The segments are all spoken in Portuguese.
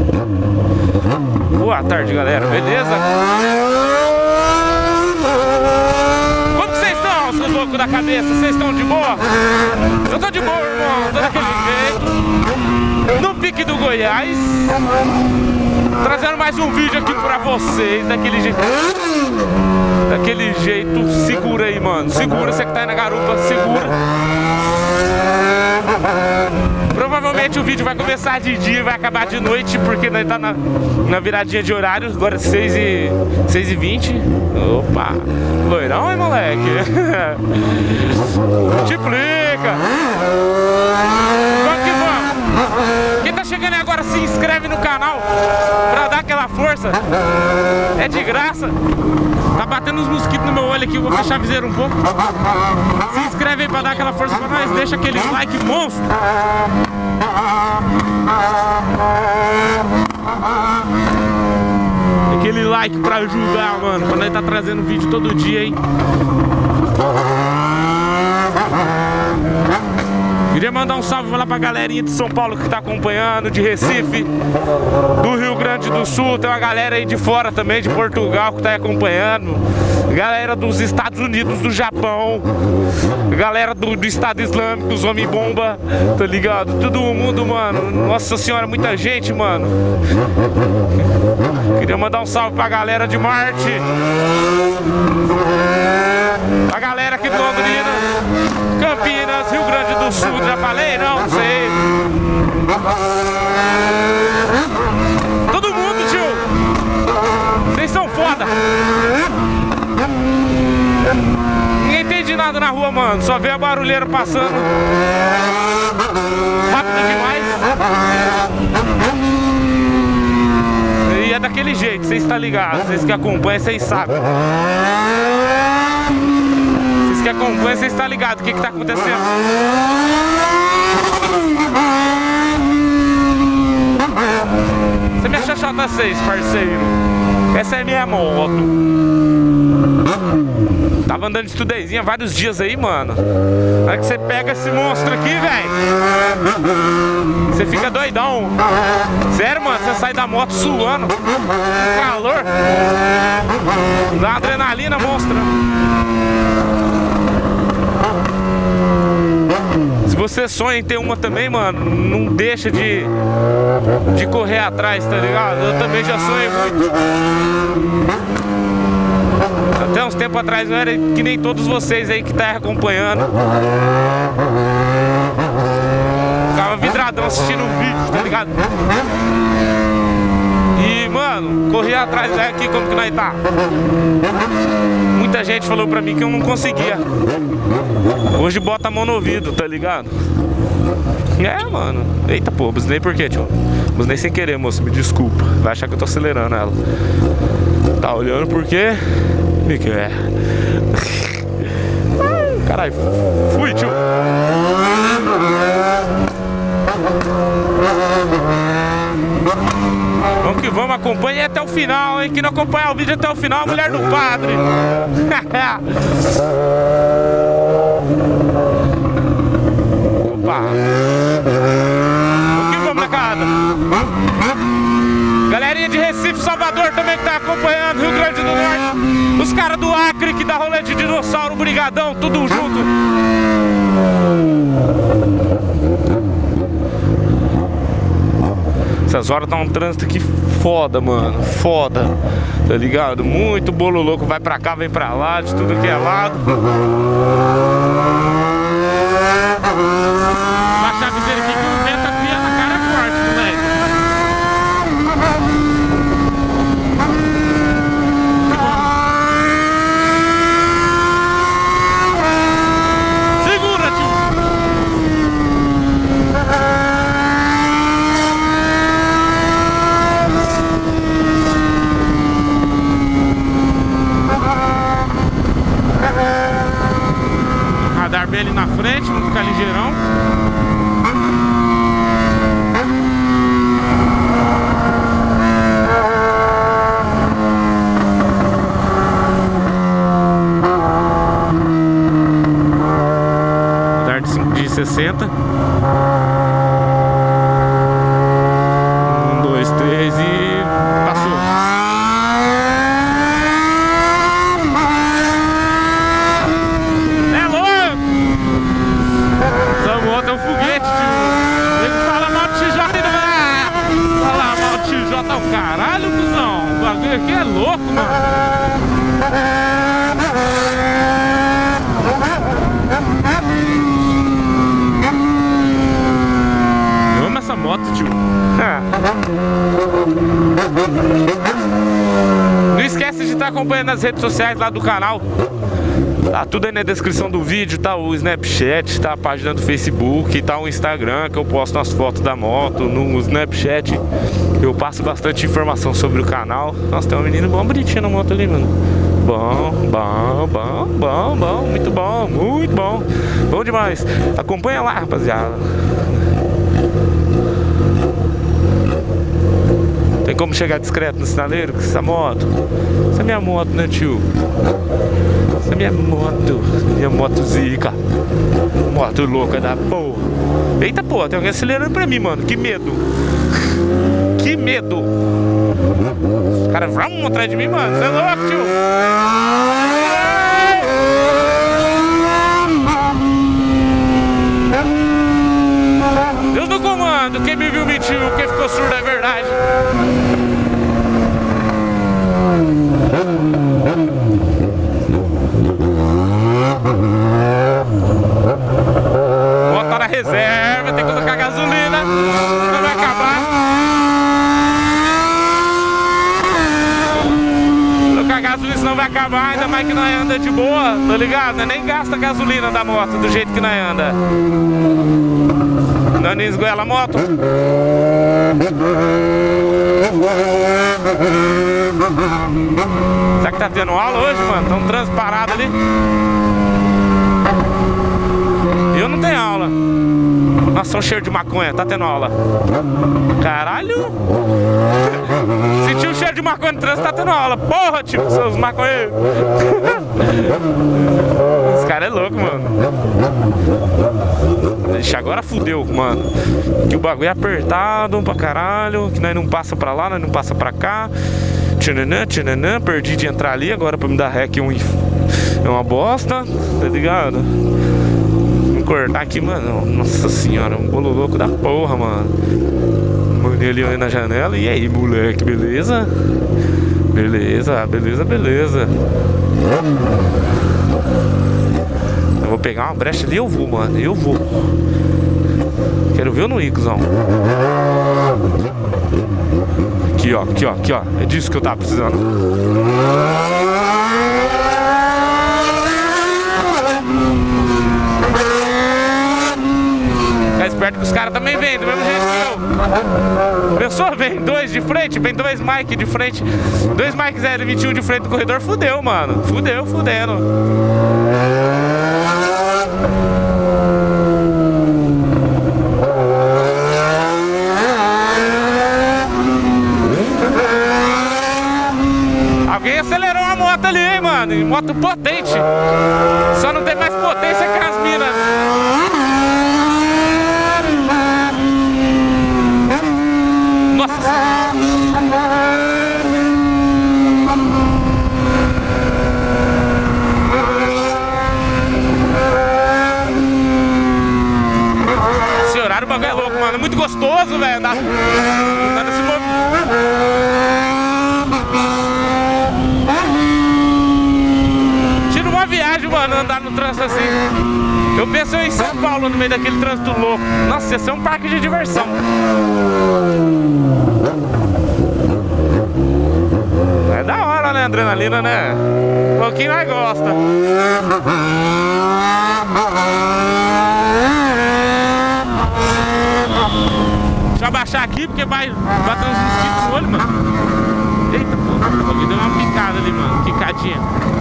Boa tarde, galera, beleza? Como vocês estão, seus loucos da cabeça? Vocês estão de boa? Eu tô de boa, irmão, tô daquele jeito. No pique do Goiás, trazendo mais um vídeo aqui pra vocês, daquele jeito. Daquele jeito, segura aí, mano. Segura, você que tá aí na garupa, segura. Provavelmente o vídeo vai começar de dia e vai acabar de noite, porque nós tá na viradinha de horário. Agora 6h20. Opa, loirão, hein, moleque? Multiplica. Vamos que vamos. Quem tá chegando aí agora, se inscreve no canal pra dar aquela força. É de graça. Tá batendo uns mosquitos no meu olho aqui, eu vou fechar a viseira um pouco. Se inscreve aí pra dar aquela força pra nós, deixa aquele like monstro. Aquele like pra ajudar, mano, pra nós tá trazendo vídeo todo dia, hein. Queria mandar um salve lá pra galerinha de São Paulo que tá acompanhando, de Recife, do Rio Grande do Sul. Tem uma galera aí de fora também, de Portugal, que tá aí acompanhando. Galera dos Estados Unidos, do Japão. Galera do Estado Islâmico, dos Homem-Bomba, tá ligado? Todo mundo, mano. Nossa senhora, muita gente, mano. Queria mandar um salve pra galera de Marte. A galera aqui do Londrina, Campinas, Rio Grande do Sul, já falei? Não sei. Todo mundo, tio. Vocês são foda. Ninguém entende nada na rua, mano. Só vê a barulheira passando rápido demais. E é daquele jeito, vocês estão ligados. Vocês que acompanham, vocês sabem. Vocês que acompanham, vocês estão ligados. O que tá acontecendo? Você me acha J6, parceiro? Essa é minha moto. Tava andando de estudezinha vários dias aí, mano. Na hora que você pega esse monstro aqui, velho, você fica doidão. Sério, mano, você sai da moto suando, calor, dá uma adrenalina monstra. Se você sonha em ter uma também, mano, não deixa de correr atrás, tá ligado? Eu também já sonhei muito. Até uns tempos atrás não era que nem todos vocês aí que tá acompanhando. Ficava vidradão assistindo um vídeo, tá ligado? E, mano, corri atrás aqui como que nós tá. Muita gente falou pra mim que eu não conseguia. Hoje bota a mão no ouvido, tá ligado? É, mano. Eita, pô, buzinei por quê, tio? Buzinei sem querer, moço, me desculpa. Vai achar que eu tô acelerando ela. Tá olhando por quê? Que é. Caralho, fui, tio. Vamos que vamos, acompanhe até o final, hein? Quem não acompanhar o vídeo até o final, a mulher do padre. Opa. Vamos que vamos, molecada. Galerinha de Recife, Salvador também que tá acompanhando, Rio Grande do Norte. Os caras do Acre que dá rolê de dinossauro, brigadão, tudo junto. Essas horas tá um trânsito aqui foda, mano, foda, tá ligado? Muito bolo louco, vai pra cá, vem pra lá, de tudo que é lado. Baixa a viseira aqui que o vento aqui na cara é forte, moleque. Segura, tio. Radar bem ali na frente, vamos ficar ligeirão. Radar de 60. 1, 2, 3. tá o caralho, cuzão. O bagulho aqui é louco, mano. Eu amo essa moto, tio. Não esquece de estar acompanhando as redes sociais lá do canal. Tá tudo aí na descrição do vídeo, tá o Snapchat, tá a página do Facebook, tá o Instagram, que eu posto umas fotos da moto. No Snapchat eu passo bastante informação sobre o canal. Nossa, tem um menino bom bonitinho na moto ali, mano. Bom, muito bom, muito bom. Bom demais. Acompanha lá, rapaziada. Tem como chegar discreto no sinaleiro com essa moto? Essa é minha moto, né, tio? Essa é minha moto zica. Moto louca da porra. Eita porra, tem alguém acelerando pra mim, mano. Que medo. Que medo. Os caras vão atrás de mim, mano. Você é louco, tio? Deus no comando. Quem me viu mentiu, quem ficou surdo é verdade. Botar na reserva, tem que colocar gasolina, não vai acabar. Colocar gasolina senão vai acabar, ainda mais que nós anda de boa, tá ligado? Nós nem gasta gasolina da moto do jeito que nós anda. Nós nem esgoela a moto. Será que tá tendo aula hoje, mano? Tá um trânsito parado ali. Eu não tenho aula. Nossa, um cheiro de maconha, tá tendo aula. Caralho. Sentiu o cheiro de maconha no trânsito, tá tendo aula. Porra, tio, seus maconheiros. Esse cara é louco, mano. Ixi, agora fudeu, mano. Que o bagulho é apertado pra caralho. Que nós não passa pra lá, nós não passa pra cá. Tchananã, perdi de entrar ali. Agora pra me dar rec é uma bosta. Tá ligado? Vou cortar aqui, mano. Nossa senhora, um bolo louco da porra, mano. Mandei ali na janela. E aí, moleque, beleza? Beleza. Eu vou pegar uma brecha ali, eu vou, mano. Eu vou. Quero ver ou não ir, cuzão. Aqui, ó. É disso que eu tava precisando. Tá esperto que os caras também vêm, do mesmo jeito que eu. Pessoa vem dois de frente, vem dois Mike de frente. Dois Mike 021 de frente do corredor, fudeu, mano. Fudendo. Alguém acelerou a moto ali, hein, mano? Moto potente. Só não tem mais potência que as minas. Nossa. Esse horário o bagulho é louco, mano. É muito gostoso, velho. Tá nesse movimento. Tira uma viagem, mano, andar no trânsito assim. Eu penso em São Paulo, no meio daquele trânsito louco. Nossa, ia ser um parque de diversão. É da hora, né, adrenalina, né? Um pouquinho nós gosta. Deixa eu abaixar aqui, porque vai bater uns mosquitos no olho, mano. Eita, pô, deu uma picada ali, mano. Picadinha.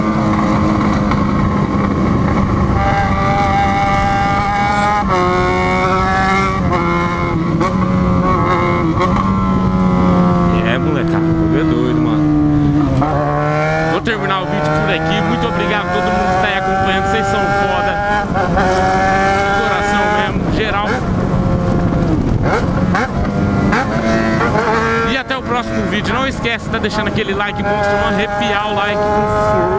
É, molecada, é doido, mano. Vou terminar o vídeo por aqui. Muito obrigado a todo mundo que tá aí acompanhando. Vocês são foda. De coração mesmo, geral. E até o próximo vídeo. Não esquece de tá deixando aquele like monstro, não arrepiar o like, por favor.